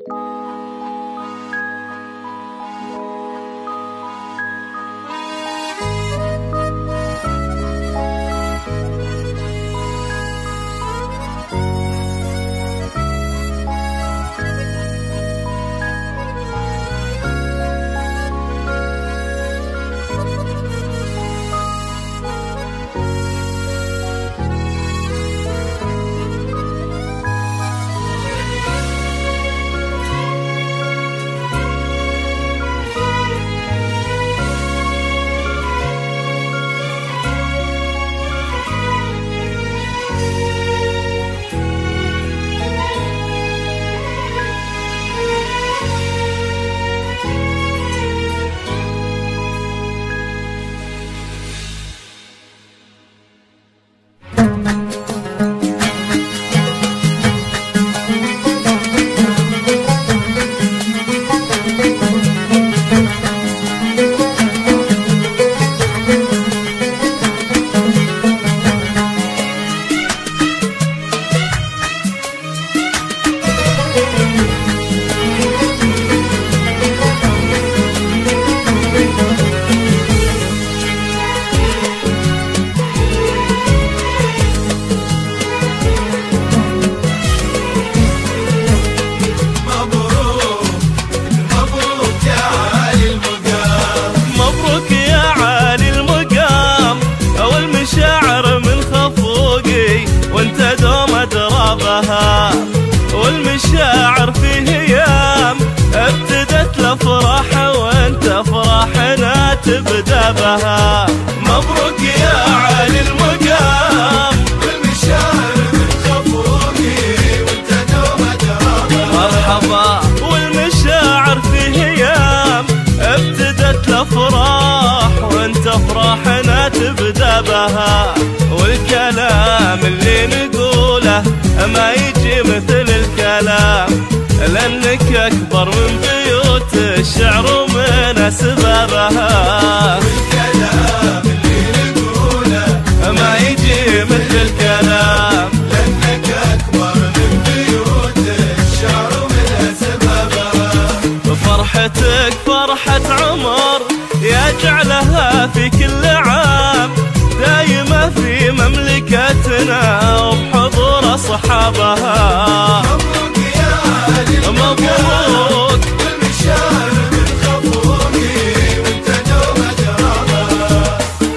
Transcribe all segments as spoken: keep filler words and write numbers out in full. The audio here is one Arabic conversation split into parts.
والمشاعر في هيام ابتدت الافراح وانت افراحنا تبدا بها. مبروك يا عالي المقام والمشاعر من خفوقي وانت دوم ترابها. مرحبا والمشاعر في هيام ابتدت الافراح وانت افراحنا تبدا بها. والكلام اللي نقوله ما يجي مثل الكلام لأنك أكبر من بيوت الشعر ومن أسبابها. والكلام اللي نقوله ما يجي مثل الكلام لأنك أكبر من بيوت الشعر ومن أسبابها. فرحتك فرحة عمر يجعلها في كل عام دايمة في مملكتنا وبحضور أصحابها. مبروك يا عالي مبروك والمشاعر من خفوقي وانت دوم ترابها.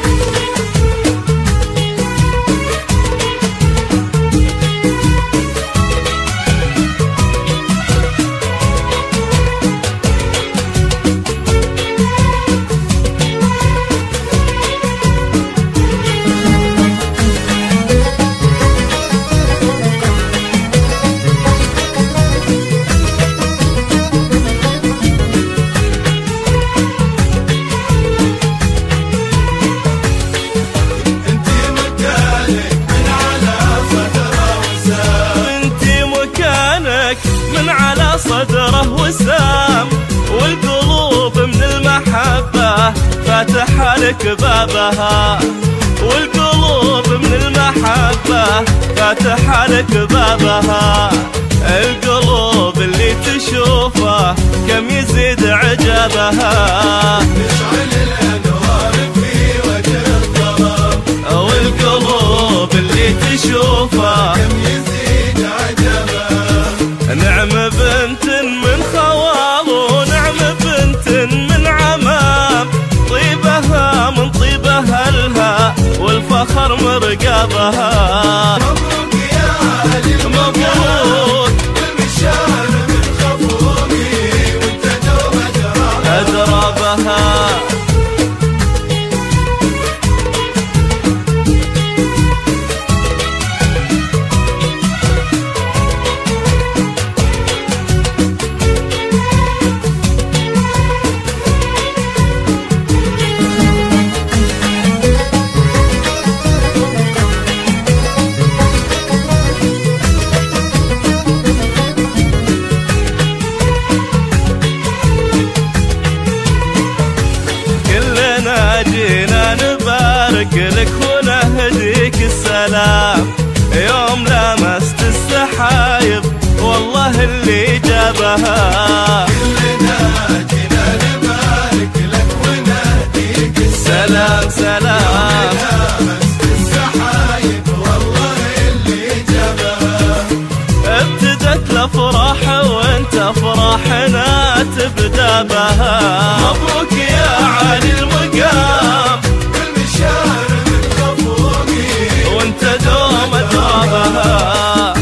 من على صدره وسام والقلوب من المحبة فاتحة لك بابها. والقلوب من المحبة فاتحة لك بابها. القلوب اللي تشوفه كم يزيد عجبها. تشعل الأنوار في وجه الظلام. والقلوب اللي تشوفه كم يزيد عجبها. نعم بنت من خوال ونعم بنت من عمام طيبها من طيب أهلها والفخر مرقبها. مبروك يا عالي مبروك والمشاعر من خفوقي وانت دوم ترابها. أدرابها. جينا نبارك لك ونهديك السلام يوم لمست السحايب والله اللي جاء بدابها. كلنا جينا نبارك لك ونهديك سلام سلام السحايب والله اللي جابها. ابتدت الافراح وانت افراحنا تبدا بها. مبروك يا عالي المقام بالمشاعر متفوقين وانت دوم ترابها.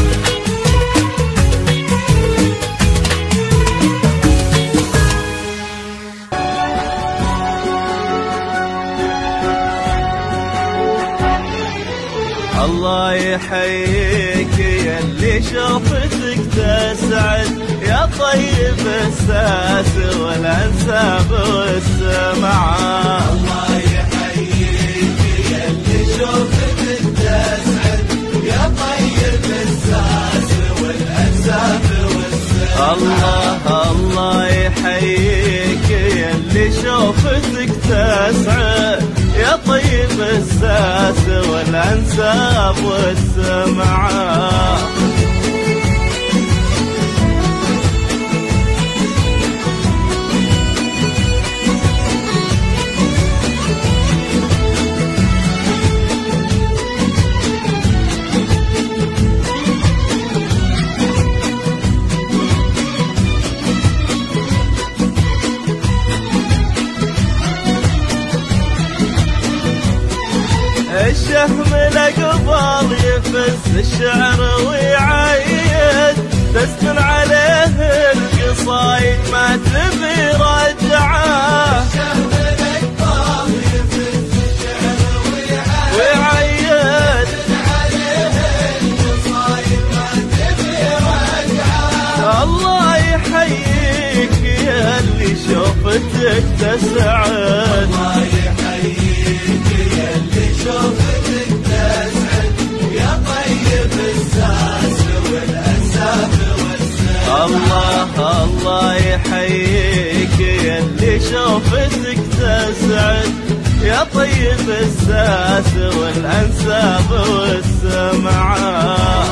الله يحييك يا اللي شوفتك تسعد، يا طيب الساس والانساب والسمعة. الله يحييك يا اللي شوفتك تسعد، يا طيب الساس والانساب والسمعة. الله الله يحييك يا اللي شوفتك تسعد، يا طيب الساس والانساب والسمعة. الشهم الأقبال يفز الشعر ويعيد، تسكن عليه القصايد ما تبي رجعه. الشهم الأقبال يفز الشعر ويعيد، تسكن عليه القصايد ما تبي رجعه. الله يحييك يا اللي شوفتك تسعد. الله يحييك يا اللي شوفتك تسعد، يا طيب الساس والانساب والسمعة. الله الله يحييك يا اللي شوفتك تسعد، يا طيب الساس والانساب والسمعة.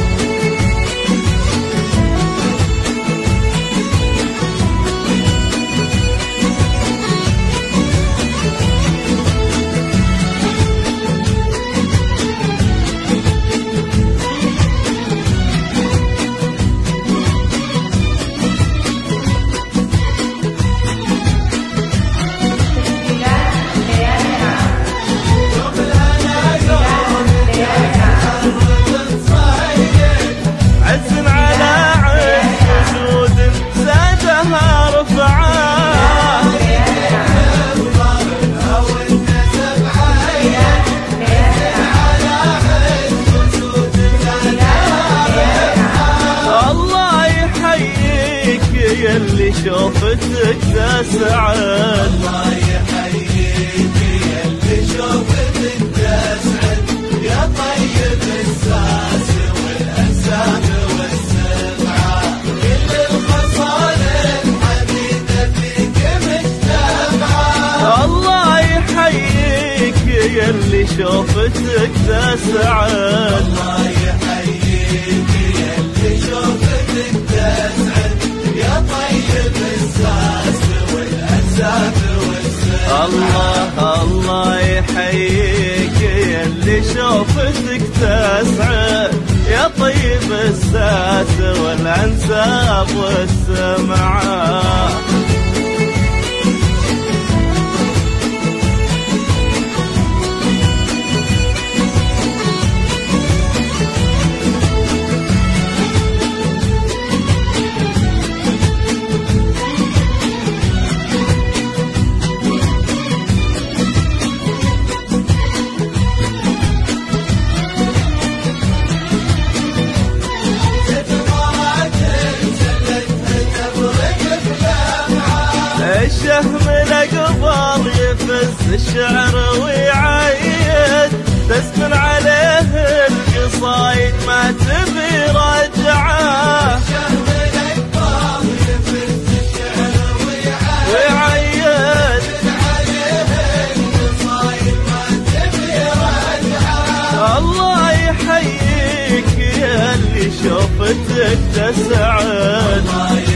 عز على عز جود زادها رفعاه. الله يحييك يا اللي شوفتك تسعد. الله يحييك يا اللي شوفتك تسعد، يا طيب الساس والانساب والسمعة. كل الخصال الحميدة فيك مجتمعة. الله يحييك يا اللي شوفتك تسعد. الله يحييك يا اللي شوفتك تسعد، يا طيب الساس والانساب والسمعة. الله الله يحييك يا اللي شوفتك تسعد، يا طيب الساس والانساب والسمعة. الشهم الأقبال يفز الشعر ويعيد، تسكن عليه القصايد ما تبي رجعه. الشهم الأقبال يفز الشعر ويعيد، تسكن عليه القصايد ما تبي رجعه. الله يحييك يا اللي شوفتك تسعد.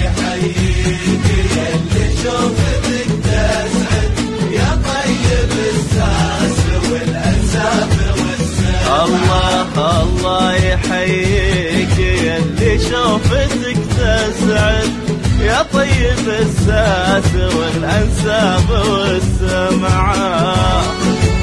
يحييك يلي شوفتك تسعد يا طيب الساس والأنساب والسمعات.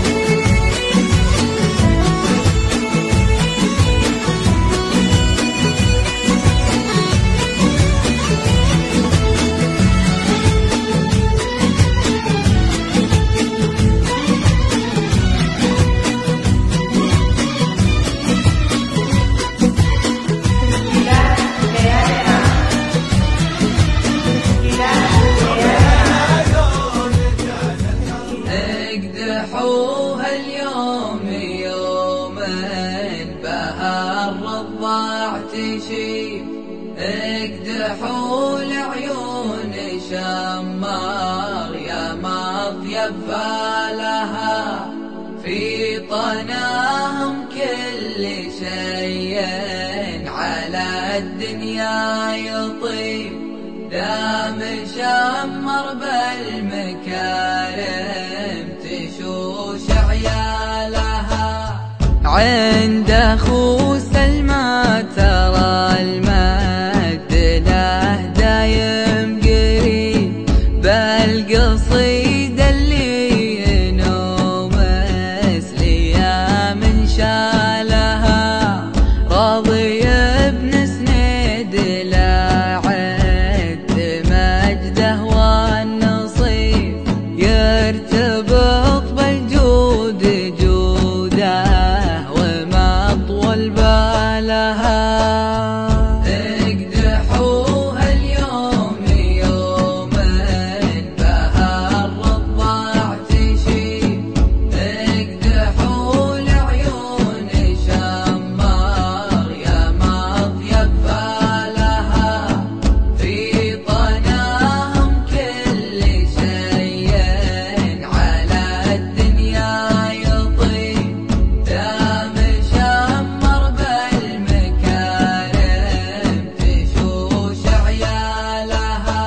اقدحوها اليوم يومين بها الرضاع تشيب، اقدحوا لعيون شمار يا مطيب فالها، في طناهم كل شيء على الدنيا يطيب، دام شمر بالمكارم تشوش عيالها. عند اخو سلمى ترى المد له دايم قريب، بالقصيدة اللي ينومس ليا من شالها، راضي ابن سنيد لا عد مجده والنصيب، يرتبط بالجود جوده ومطول بالها. اقدحوها اليوم يومين بها الرضاع تشيب، اقدحوا لعيون شمار يا مطيب فالها، في طناهم كل شيء على الدنيا يطيب، دام شمر بالمكارم تشوش عيالها.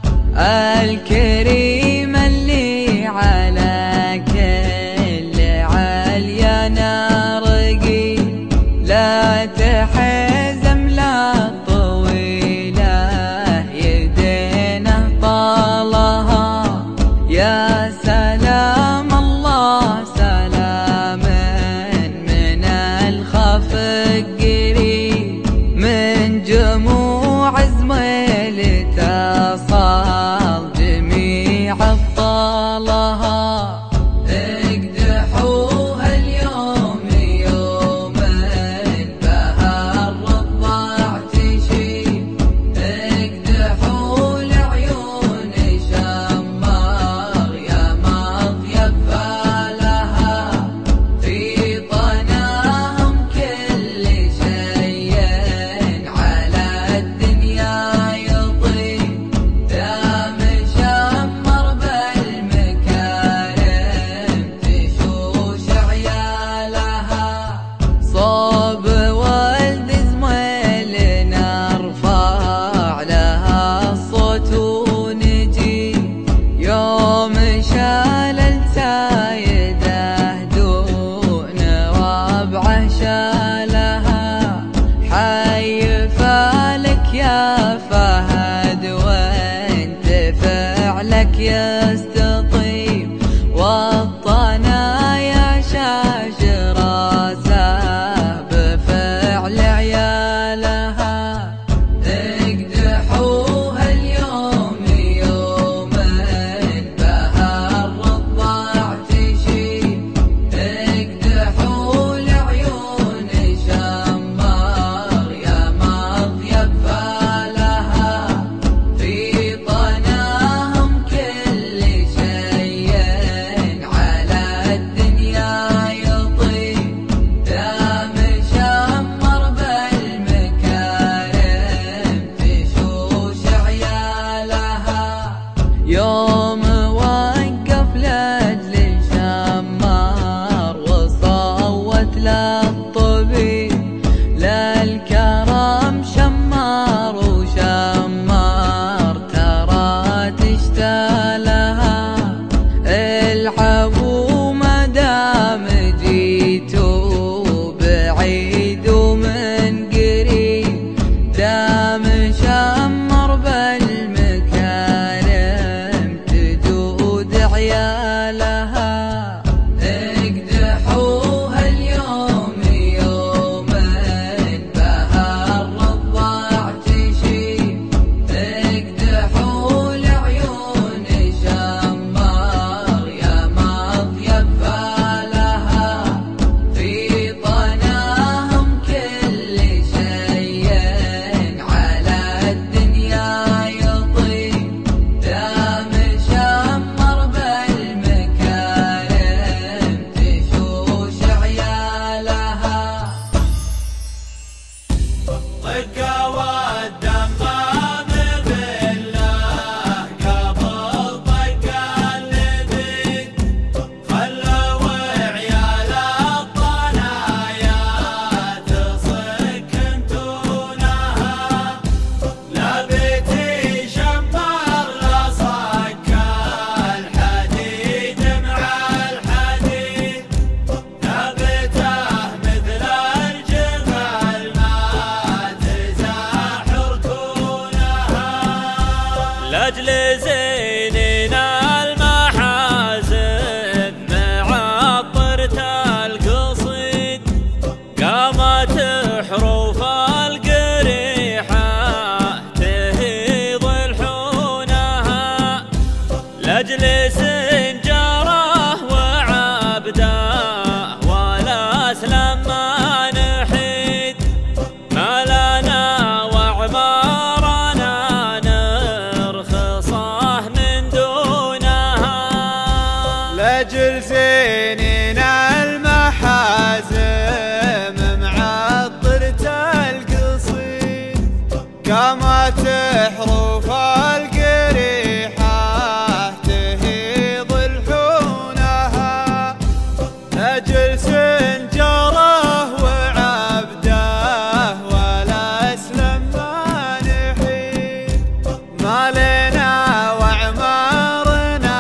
الكريم اللي على كل عليا نرقي، لا تحزم لا طويلة يدينه طالها، يا سلام الله سلام من الخفق قريب، من جموع زميل تصال جميع أبطالها. اقدحوها اليوم يومين بها الرضاع تشيب، اقدحوا لعيون شمار يا مطيب فالها، في طناهم كل شيء على الدنيا يطيب، دام شمر بالمكارم تشوش عيالها. صوب ولد زميل نرفع لها الصوت ونجي، يوم شالل سايده دون ربعه شالها، حي فالك يا فهد وانت فعلك يستطيب، والطنايا شاش راسه بفعل عيالها. اقدحوها اليوم يومين بها شيالها اقدحوها اليوم يومين بها الرضاع تشيب اقدحوا لعيون شمار يا مطيب فالها في طناهم كل شيء على الدنيا يطيب دام شمر بالمكارم تشوش عيالها طقة والدمام بالله قبل طقة اللبيد خلوا عيال الطنايا تصك انتونها لا بيتي شمر لا صك الحديد مع الحديد ثبته مثل الجبل ما تزاحر كونها لاجل زينين المحازن معطرة القصيد قامت حروف القريحة تهيض الحونها لاجل سنجاره وعبده ولا اسلم ما نحيد ما لنا وعمارنا نرخصه من دونها لاجل زينين المحازم معطرة القصيد قامت حروف القريحة تهيض الحونها لاجل سنجاره وعبده ولا اسلم ما نحيد ما لنا وعمارنا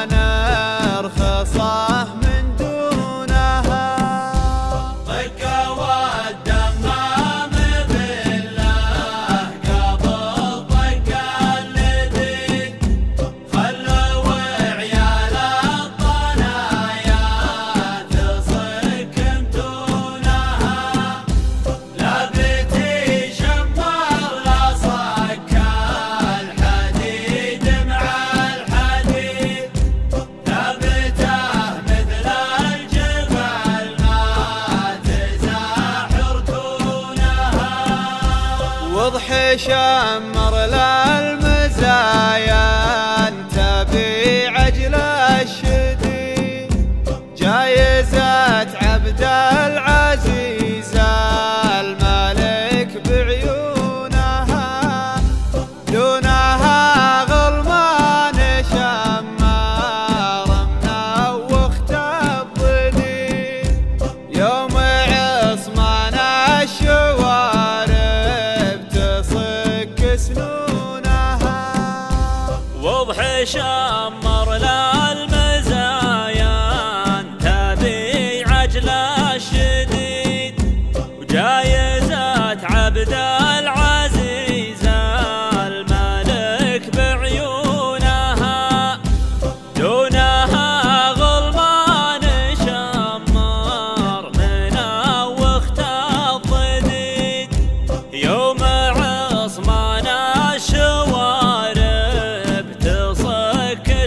نرخصه من دونها طقة والدمام بالله قبل طقة اللبيد خلوا عيال الطنايا تصك انتونها لا بيتي شمر لا صك الحديد مع الحديد ثبته مثل الجبل ما تزاحر كونها وضح شمر للمزايا انت بعجل الشديد جايزة عبد العزيز الملك بعيونها دونها غلمان شمار منوخ الضديد يوم عصمان الشوارب تصك سنونها وضح شمر للمزايا انت بعجل الشديد وجايزة عبد العزيز الملك بعيونها دونها غلمان شمار منوخ الضديد يوم عصمان الشوارب تصك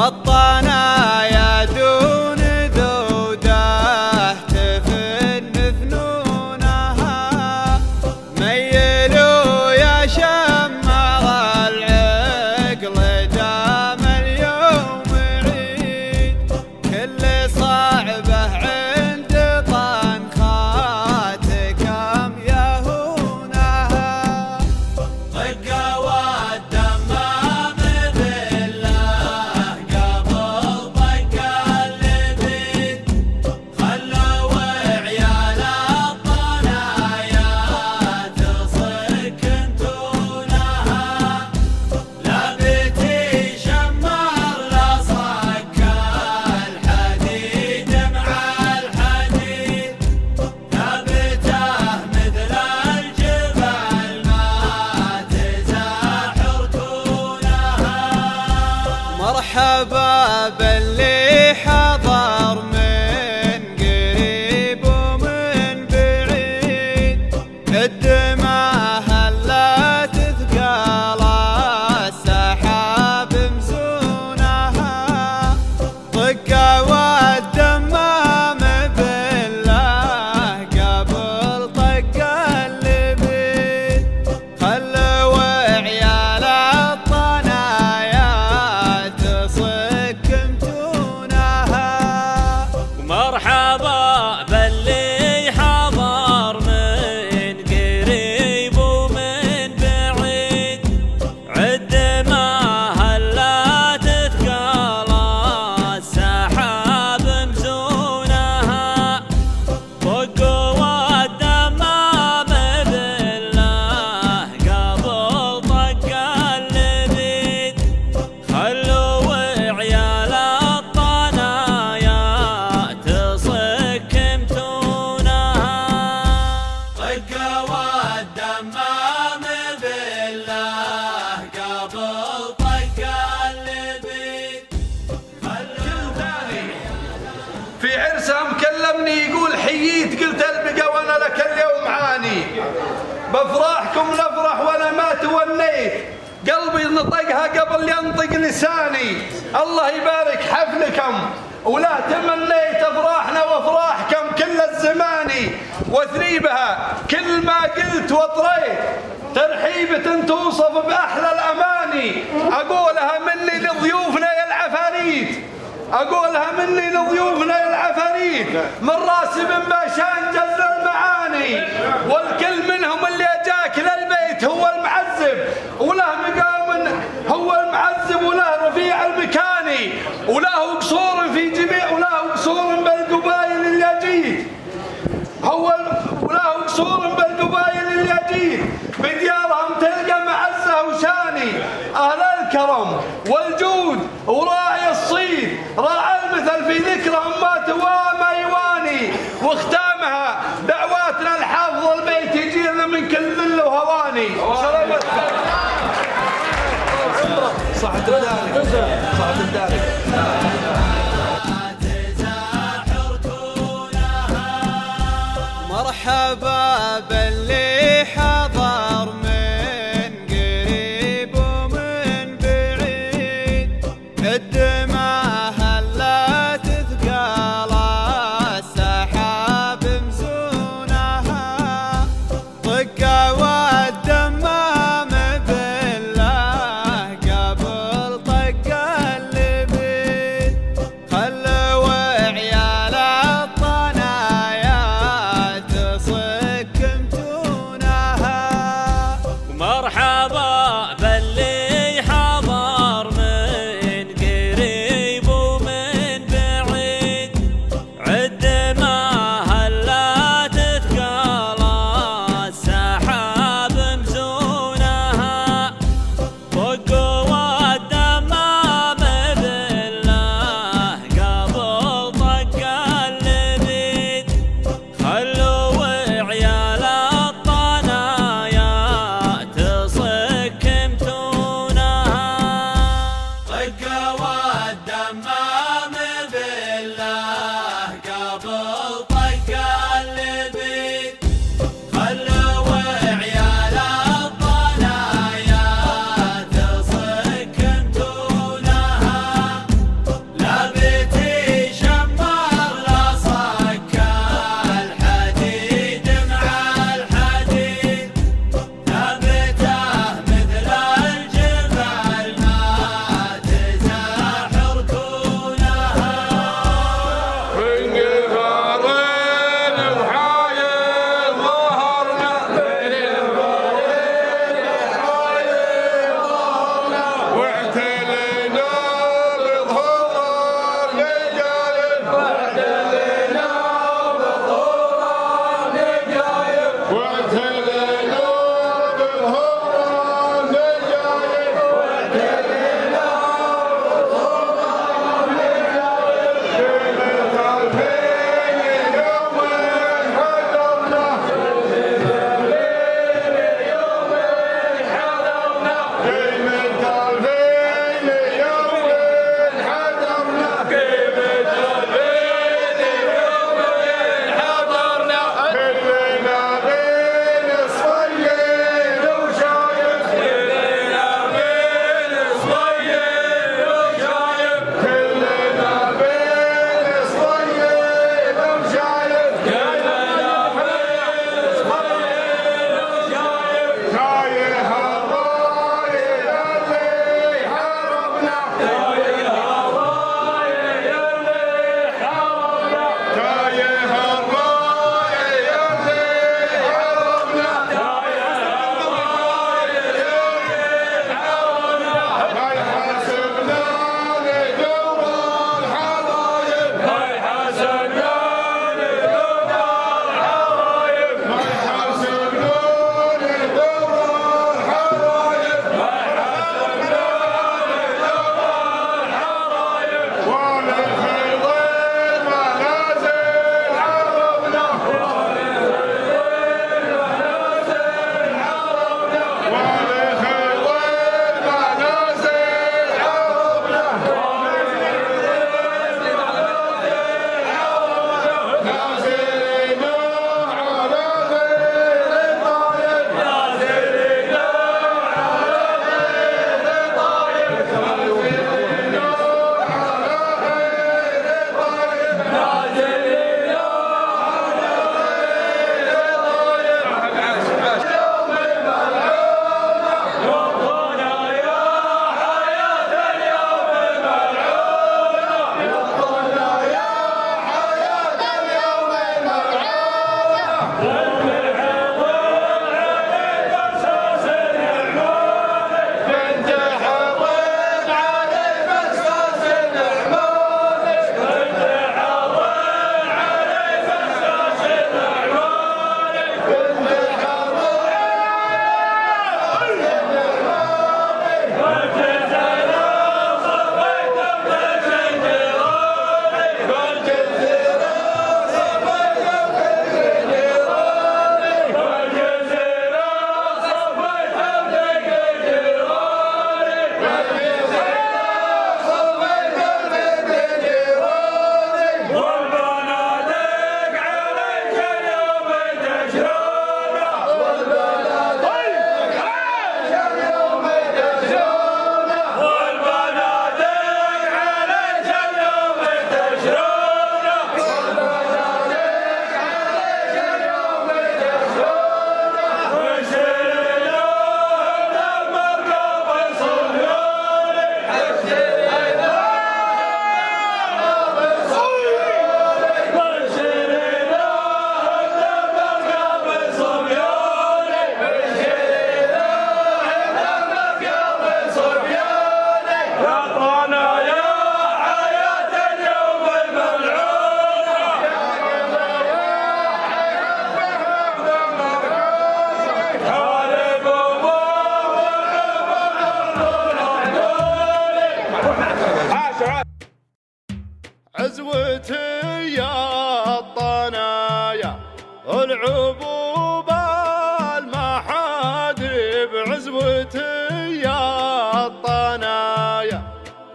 والطنايا دون ذوده تفن فنونها. ميلوا يا شمر العقل دام اليوم عيد، كل صعبه عند طنخاتكم يهونها. طقة والدمام بالله قبل طق اللبيد، خلوا عيال الطنايا تصك انتونها. لا بيتي شمر لا صك الحديد مع الحديد، ثابته مثل الجبل ما تزاحر كونها. مرحبا باللي حضر من قريب ومن بعيد، الدماء هلا تثقل السحاب مزونها. طقة والدمام بالله قبل طق اللبيد، خلوا عيال الطنايا تصك متونها. مرحبا باللي حضر من قريب ومن بعيد، عد ما هلا تثقل السحاب مزونها. طقوا والدمام بالله قبل طق اللبيد، خلوا عيال الطنايا تصك متونها. طقة والدمام بالله قبل طق اللبيد، في عرسهم كلمني يقول حييت، قلت البقى وانا لك اليوم عاني. بافراحكم نفرح وانا ما تونيت، قلبي نطقها قبل ينطق لساني. الله يبارك حفلكم ولا تمنيت افراحنا وافراحكم كل الزمان. وثريبها كل ما قلت وطريت، ترحيبة توصف باحلى الاماني. اقولها مني لضيوفنا يا العفاريت، اقولها مني لضيوفنا يا العفاريت، من راسي بن باشان جز المعاني. والكل منهم اللي اجاك للبيت هو المعذب، وله مقام هو المعذب، وله رفيع المكاني، وله قصور في جميع، وله قصور بالقبائل اللي اجيت، هو وله قصور بالقبائل اللي اجيت. بديارهم تلقى معزه وشاني، اهل الكرم والجود وراعي الصيد، راعى المثل في ذكرهم ما توامى يواني. واختامها دعواتنا الحافظ البيت يجينا من كل ذل وهواني. سلامتكم. صحة الدارك، صحة الدارك. مرحبا باللي حضر من قريب ومن بعيد، الدماء هلا تثقل السحاب مزونها. طقة والدمام بالله قبل طق اللبيد،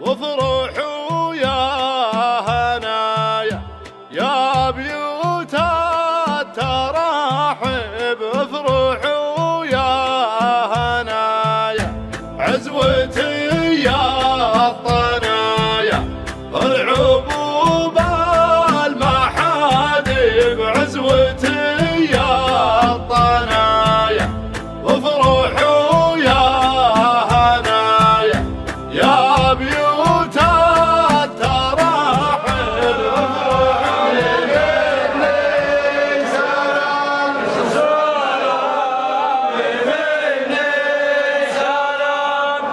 وافرحوا يا هنايا يا بيوت التراحب، افرحوا يا هنايا عزوتي يا الطنايا، العبوب المحادب عزوتي يا الطنايا، وافرحوا يا هنايا يا بيوت التراحب، افرحوا لمثلي سلام سلام لمثلي سلام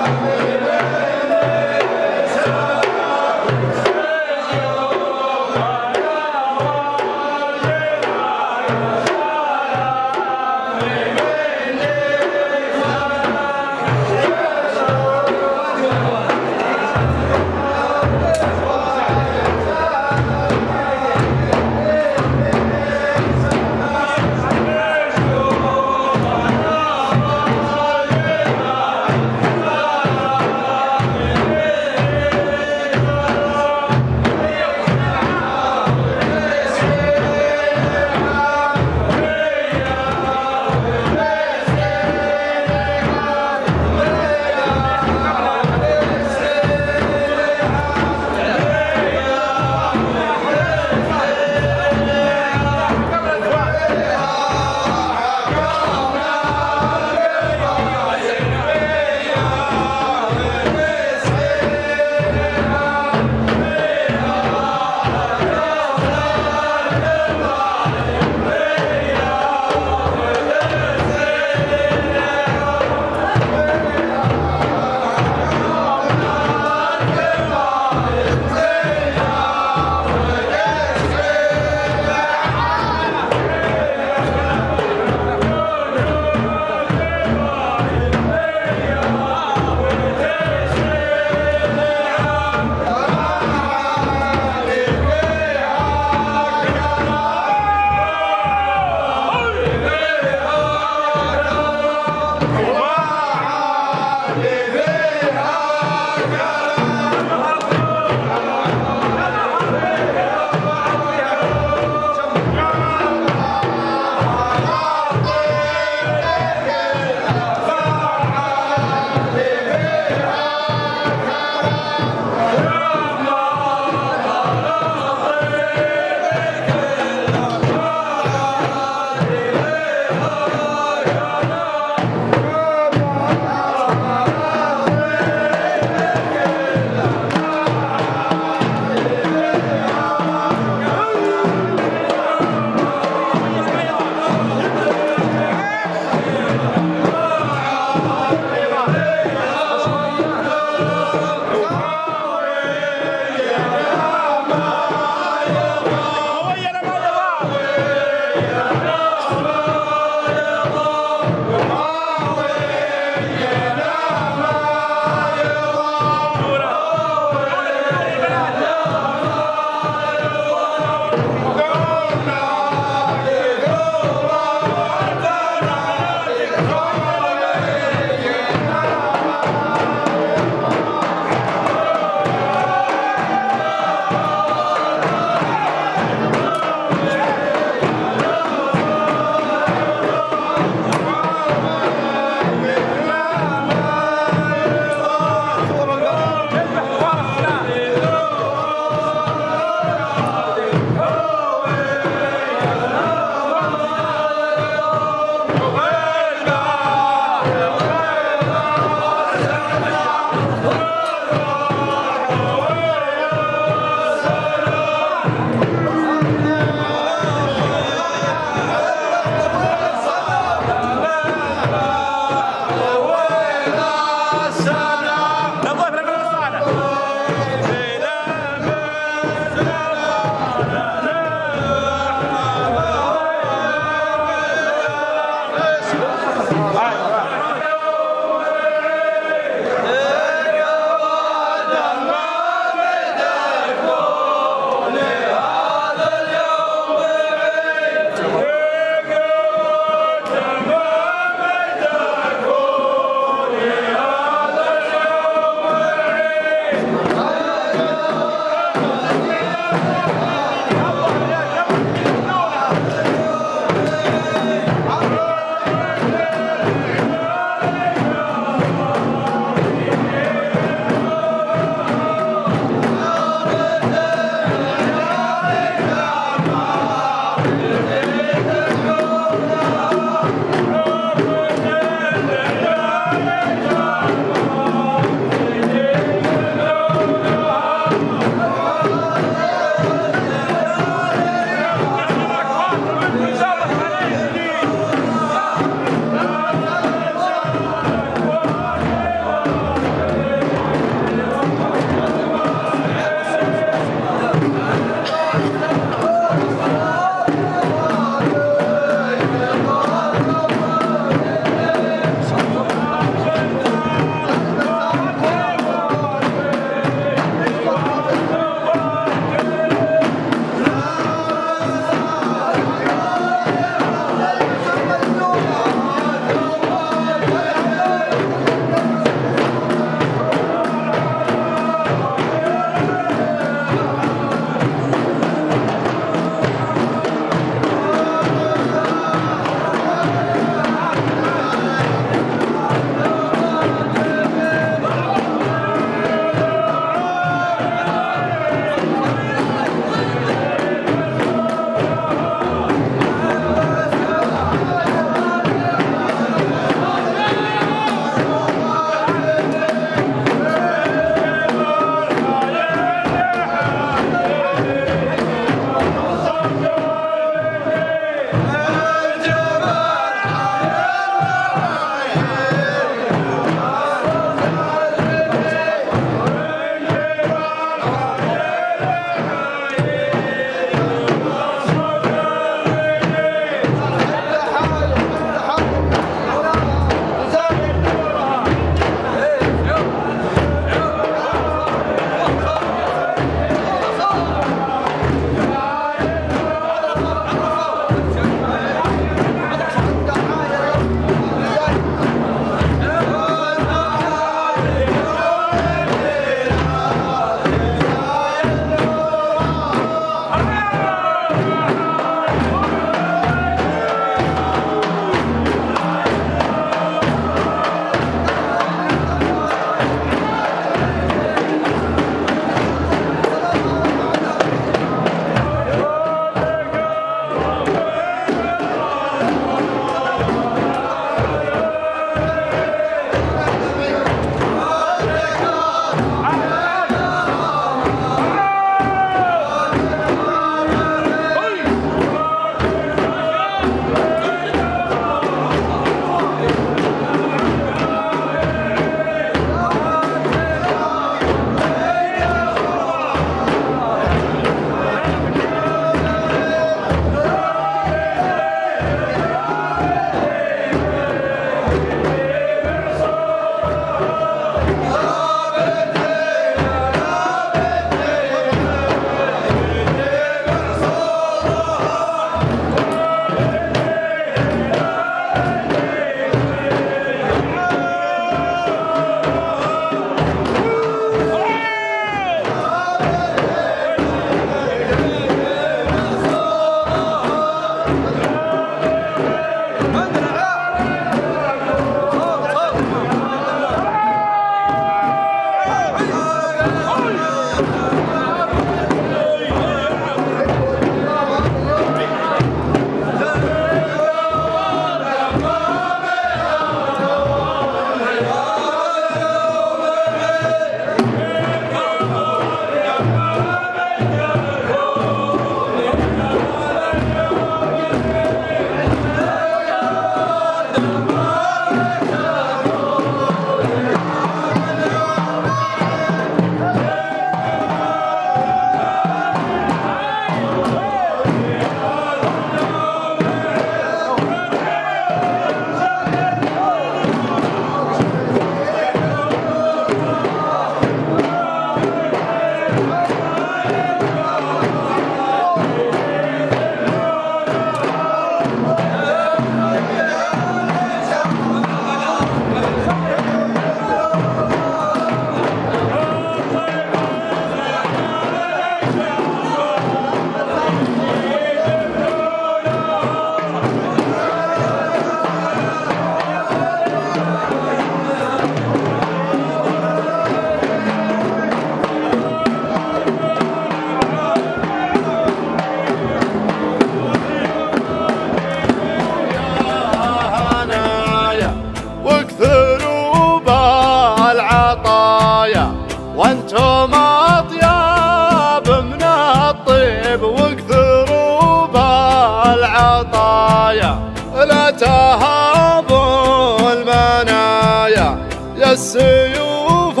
لا تهابوا المنايا يا السيوف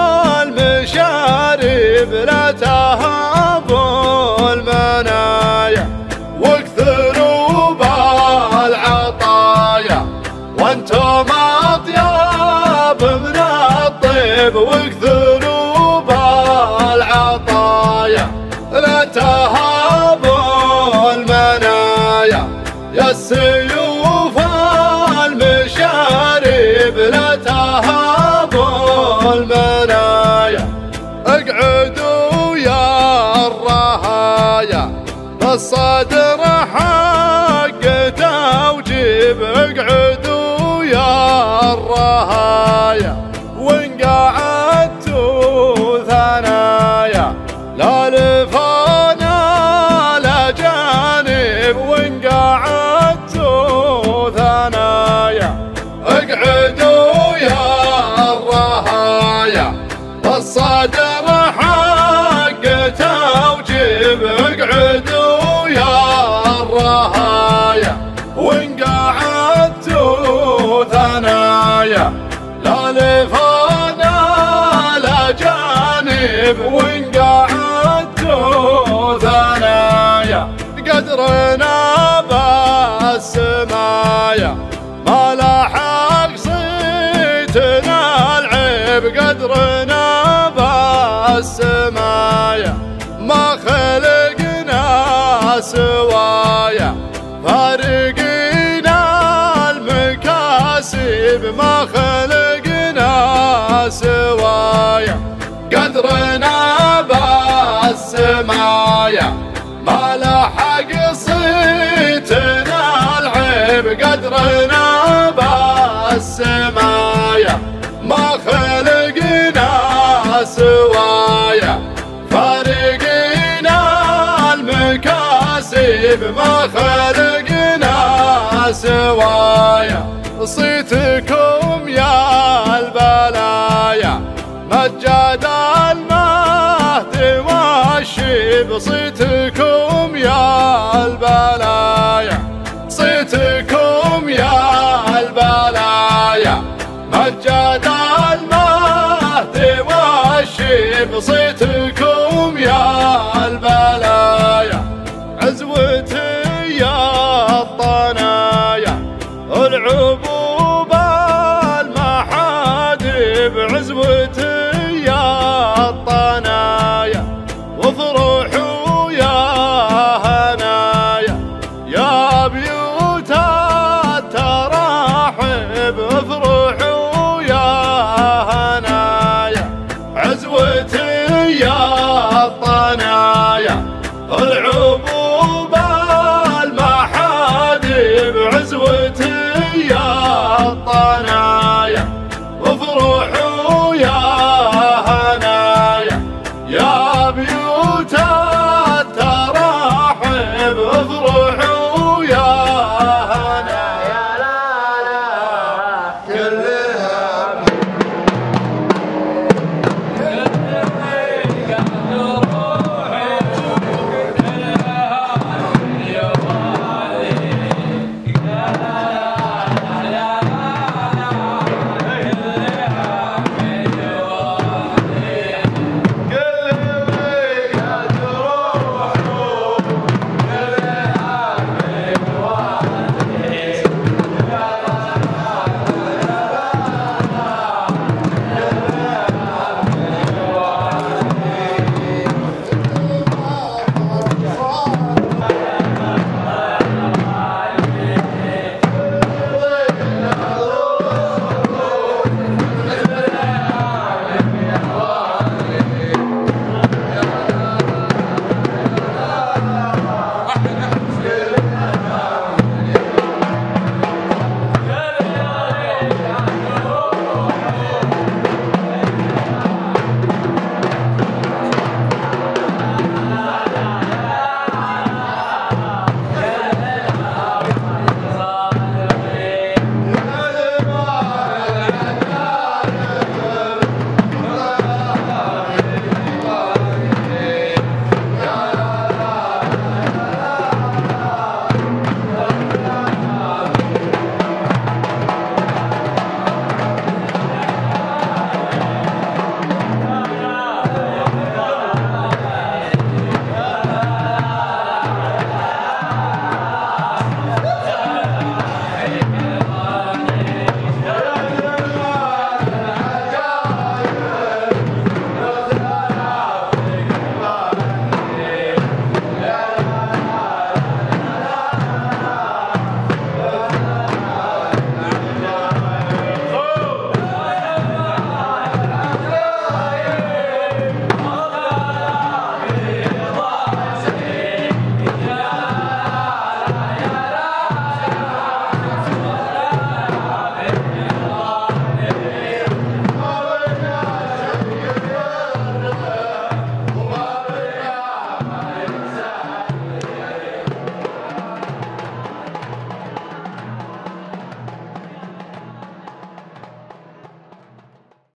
المشارب، لا تهابوا المنايا واكثروا بالعطايا وانتم اطيب من الطيب، واكثروا بالعطايا لا تهابوا المنايا يا السيوف المشارب، لا تهابوا المنايا. اقعدوا يا الرهايا بالصدر حق توجيب، اقعدوا يا الرهايا وان قعدتوا ثنايا لا لفانا لا جانب، وان قعدتوا ثنايا اقعدوا يا الرهايا بالصدر حق توجيب، اقعدوا يا الرهايا وان قعدتوا ثنايا لا لفانا لا جانب، وان قعدتوا ثنايا قدرنا بالسمايا ما لحق صيتنا العيب، قدرنا بالسمايا ما خلقنا سوايا، فارقنا المكاسب ما خلقنا سوايا، قدرنا بالسمايا ما لحق صيتنا العيب، قدرنا بالسمايا ما خلقنا سوايا، فارقنا المكاسب ما خلقنا سوايا. صيتكم يا البلايا مجد المهد والشيب، صيتكم يا البلايا، صيتكم يا البلايا مجد